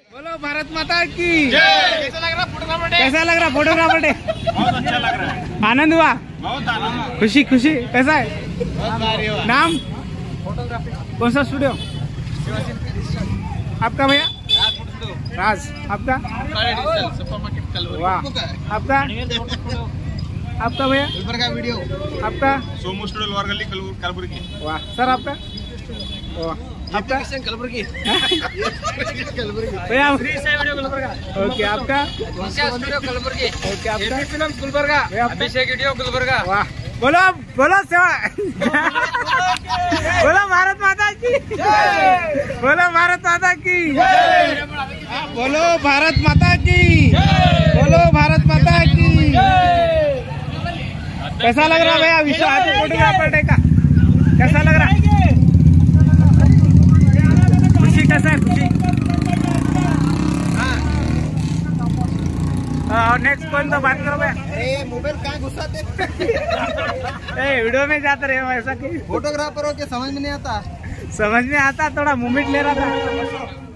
बोलो भारत माता की। कैसा लग रहा फोटोग्राफर डे? कैसा लग रहा फोटोग्राफर डे? बहुत अच्छा लग रहा है। आनंद हुआ? बहुत आनंद। खुशी खुशी कैसा है? बहुत भारी हुआ। नाम? कौन सा स्टूडियो? आपका भैया? राज। आपका? वाह। आपका? आपका भैया? का वीडियो। आपका? सोमू स्टूडियो लोअर गली कलबुर्गी। वाह सर आपका? वाह आपका? कलबुर्गी। भैया गुलबर्गा। ओके आपका? स्टूडियो कलबुर्गी। ओके आपका? फिल्म गुलबर्गा। भैया आपका? अभिषेक वीडियो गुलबर्गा। वाह बोलो बोलो सेवा। बोलो भारत माता की। बोलो भारत माता की। बोलो भारत माता की। बोलो भारत माता की। कैसा लग रहा है भैया विश्व हाथी फोटोग्राफर डे का? कैसा लग रहा है? खुशी कैसा है? खुशी। नेक्स्ट कौन तो बात करो भैया। अरे मोबाइल कहाँ घुसाते? वीडियो में जाते रहे हो ऐसा कि फोटोग्राफर हो के समझ में नहीं आता। समझ में आता, थोड़ा मूवमेंट ले रहा था।